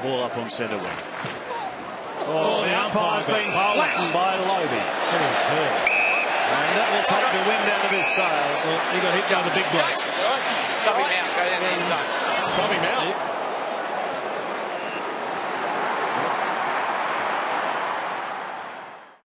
ball up on centre wing. Oh, the umpire's been flattened by Lobe. And that will take the wind out of his sails. Well, he got hit by the big blokes. Sub him out, go down the end zone. Sub him out.